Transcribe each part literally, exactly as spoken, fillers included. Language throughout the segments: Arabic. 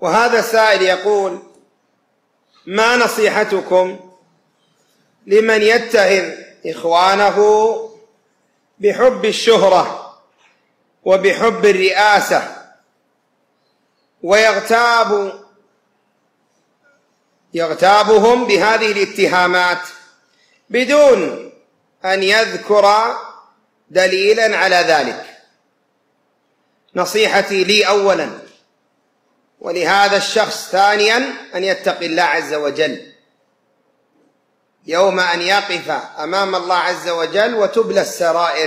وهذا السائل يقول: ما نصيحتكم لمن يتهم إخوانه بحب الشهرة وبحب الرئاسة ويغتاب يغتابهم بهذه الاتهامات بدون أن يذكر دليلا على ذلك؟ نصيحتي لي أولا ولهذا الشخص ثانيا أن يتقي الله عز وجل يوم أن يقف أمام الله عز وجل وتبلى السرائر،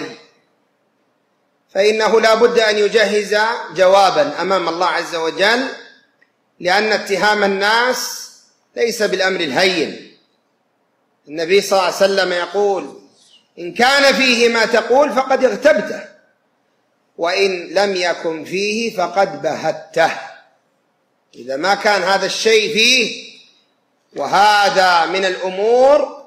فإنه لا بد أن يجهز جوابا أمام الله عز وجل، لأن اتهام الناس ليس بالأمر الهين. النبي صلى الله عليه وسلم يقول: إن كان فيه ما تقول فقد اغتبته، وإن لم يكن فيه فقد بهته. إذا ما كان هذا الشيء فيه، وهذا من الأمور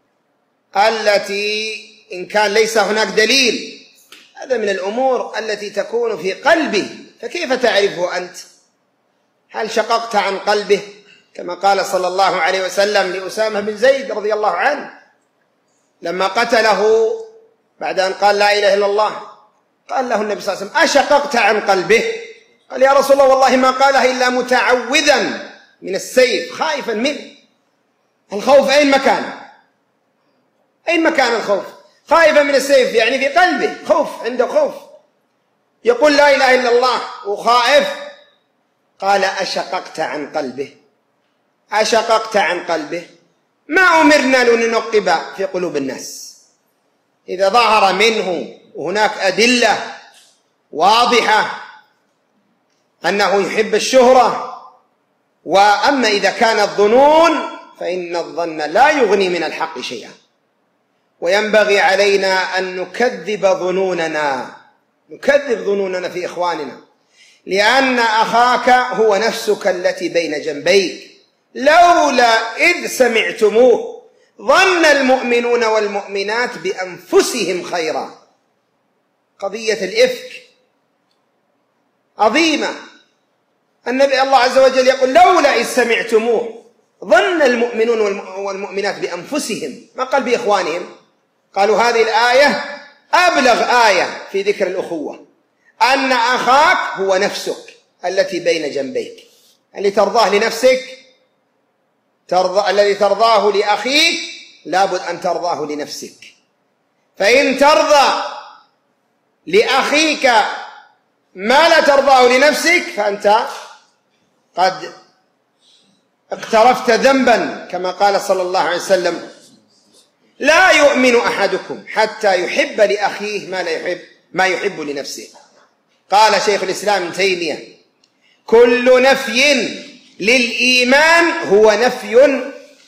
التي إن كان ليس هناك دليل، هذا من الأمور التي تكون في قلبه، فكيف تعرفه أنت؟ هل شققت عن قلبه كما قال صلى الله عليه وسلم لأسامة بن زيد رضي الله عنه لما قتله بعد أن قال لا إله إلا الله؟ قال له النبي صلى الله عليه وسلم: أشققت عن قلبه؟ قال: يا رسول الله والله ما قالها إلا متعوذا من السيف خائفا منه. الخوف أين مكانه؟ أين مكان الخوف؟ خائفا من السيف يعني في قلبه خوف، عنده خوف، يقول لا إله إلا الله وخائف. قال: أشققت عن قلبه؟ أشققت عن قلبه؟ ما أمرنا لننقب في قلوب الناس. إذا ظهر منه وهناك أدلة واضحة أنه يحب الشهرة، وأما إذا كان الظنون فإن الظن لا يغني من الحق شيئا، وينبغي علينا أن نكذب ظنوننا نكذب ظنوننا في إخواننا، لأن أخاك هو نفسك التي بين جنبيك، لولا إذ سمعتموه ظن المؤمنون والمؤمنات بأنفسهم خيرا. قضية الإفك عظيمة. النبي الله عز وجل يقول: لولا إذ سمعتموه ظن المؤمنون والمؤمنات بأنفسهم، ما قال بإخوانهم. قالوا هذه الآية أبلغ آية في ذكر الأخوة، أن أخاك هو نفسك التي بين جنبيك، اللي ترضاه لنفسك ترضى، الذي ترضاه لأخيك لابد أن ترضاه لنفسك. فإن ترضى لأخيك ما لا ترضاه لنفسك فأنت قد اقترفت ذنبا، كما قال صلى الله عليه وسلم: لا يؤمن أحدكم حتى يحب لأخيه ما لا يحب ما يحب لنفسه. قال شيخ الإسلام ابن تيمية: كل نفي للإيمان هو نفي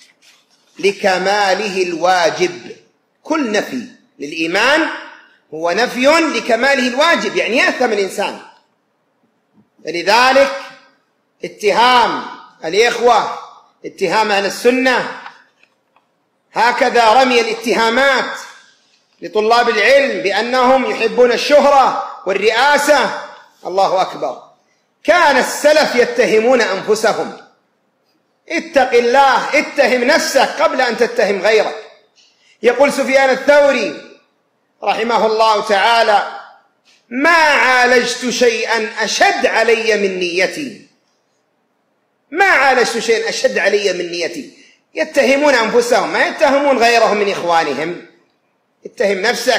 لكماله الواجب. كل نفي للإيمان هو نفي لكماله الواجب، يعني يأثم الإنسان. فلذلك اتهام الإخوة، اتهام أهل السنة، هكذا رمي الاتهامات لطلاب العلم بأنهم يحبون الشهرة والرئاسة، الله أكبر. كان السلف يتهمون أنفسهم. اتق الله، اتهم نفسك قبل أن تتهم غيرك. يقول سفيان الثوري رحمه الله تعالى: ما عالجت شيئا أشد علي من نيتي. ما عالجت شيئا أشد علي من نيتي. يتهمون أنفسهم، ما يتهمون غيرهم من إخوانهم. اتهم نفسك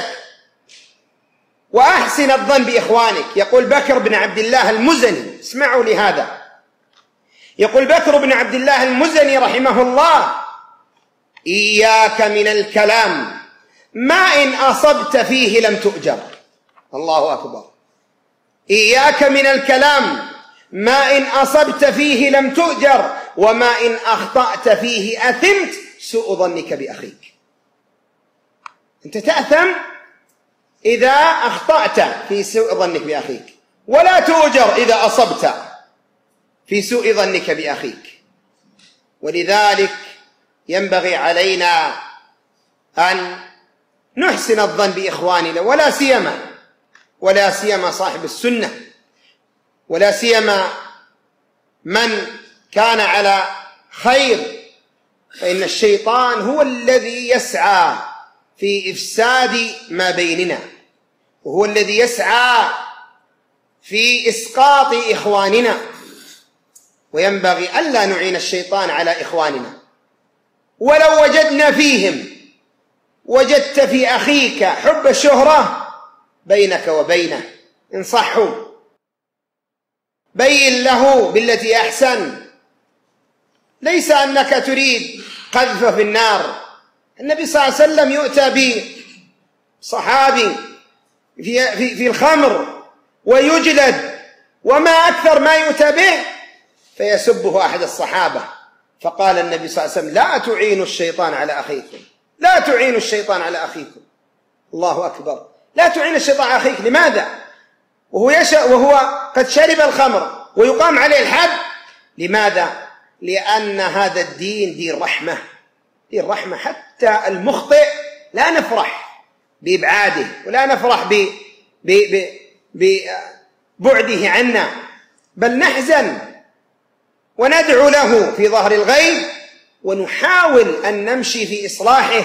وأحسن الظن بإخوانك. يقول بكر بن عبد الله المزني، اسمعوا لهذا، يقول بكر بن عبد الله المزني رحمه الله: إياك من الكلام ما إن أصبت فيه لم تؤجر. الله أكبر. إياك من الكلام ما إن أصبت فيه لم تؤجر، وما إن أخطأت فيه أثمت سوء ظنك بأخيك. أنت تأثم إذا أخطأت في سوء ظنك بأخيك، ولا تؤجر إذا أصبت في سوء ظنك بأخيك. ولذلك ينبغي علينا أن نحسن الظن بإخواننا، ولا سيما ولا سيما صاحب السنة، ولا سيما من كان على خير، فإن الشيطان هو الذي يسعى في إفساد ما بيننا، وهو الذي يسعى في إسقاط إخواننا، وينبغي ألا نعين الشيطان على إخواننا. ولو وجدنا فيهم، وجدت في أخيك حب الشهرة بينك وبينه، انصحه، بين له بالتي أحسن، ليس أنك تريد قذفه في النار. النبي صلى الله عليه وسلم يؤتى بصحابي في, في, في الخمر ويجلد، وما أكثر ما يؤتى به فيسبه أحد الصحابة، فقال النبي صلى الله عليه وسلم: لا تعينوا الشيطان على أخيكم، لا تعينوا الشيطان على أخيكم. الله أكبر، لا تعين الشيطان على أخيك. لماذا؟ وهو, وهو قد شرب الخمر ويقام عليه الحد. لماذا؟ لأن هذا الدين دين رحمة، دين رحمة. حتى المخطئ لا نفرح بإبعاده، ولا نفرح ببعده عنا، بل نحزن وندعو له في ظهر الغيب، ونحاول أن نمشي في إصلاحه.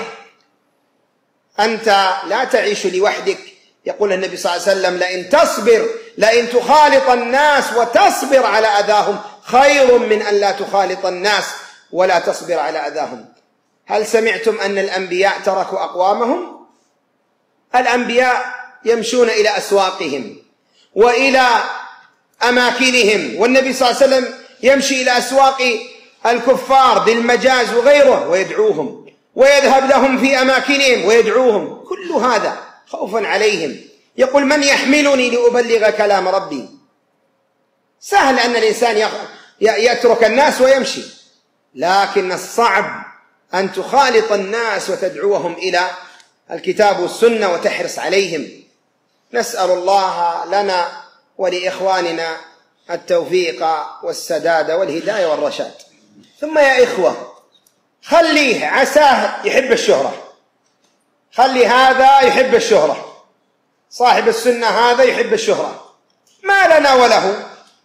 أنت لا تعيش لوحدك. يقول النبي صلى الله عليه وسلم: لئن تصبر، لئن تخالط الناس وتصبر على أذاهم خير من أن لا تخالط الناس ولا تصبر على أذاهم. هل سمعتم أن الأنبياء تركوا أقوامهم؟ الأنبياء يمشون إلى أسواقهم وإلى أماكنهم، والنبي صلى الله عليه وسلم يمشي إلى أسواق الكفار بالمجاز وغيره ويدعوهم، ويذهب لهم في أماكنهم ويدعوهم، كل هذا خوفا عليهم. يقول: من يحملني لأبلغ كلام ربي؟ سهل أن الإنسان يترك الناس ويمشي، لكن الصعب أن تخالط الناس وتدعوهم إلى الكتاب والسنة وتحرص عليهم. نسأل الله لنا ولإخواننا التوفيق والسداد والهداية والرشاد. ثم يا إخوة، خليه، عساه يحب الشهرة، خلي هذا يحب الشهرة، صاحب السنة هذا يحب الشهرة، ما لنا وله.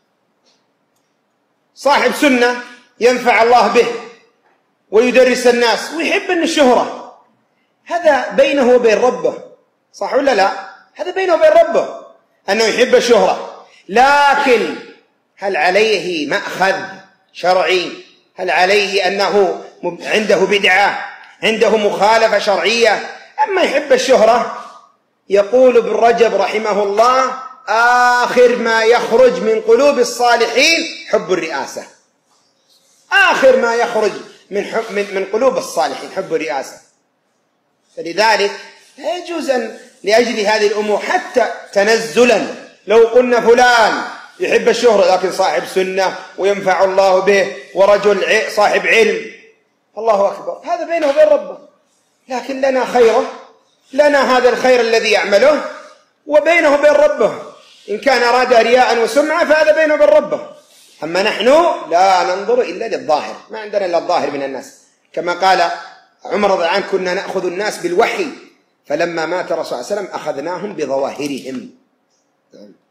صاحب سنة ينفع الله به ويدرس الناس ويحب أن الشهرة، هذا بينه وبين ربه، صح ولا لا؟ هذا بينه وبين ربه أنه يحب الشهرة. لكن هل عليه مأخذ شرعي؟ هل عليه أنه عنده بدعة، عنده مخالفة شرعية؟ أما يحب الشهرة، يقول ابن رجب رحمه الله: آخر ما يخرج من قلوب الصالحين حب الرئاسة. آخر ما يخرج من, حب من, من قلوب الصالحين حب الرئاسة. فلذلك لا يجوز أن لأجل هذه الأمور حتى تنزلا لو قلنا فلان يحب الشهرة لكن صاحب سنة وينفع الله به ورجل صاحب علم، الله أكبر، هذا بينه وبين ربه. لكن لنا خيره، لنا هذا الخير الذي يعمله، وبينه وبين ربه. إن كان أراد رياء وسمعة فهذا بينه وبين ربه. أما نحن لا ننظر إلا للظاهر، ما عندنا إلا الظاهر من الناس. كما قال عمر رضي الله عنه: كنا نأخذ الناس بالوحي، فلما مات الرسول صلى الله عليه وسلم أخذناهم بظواهرهم.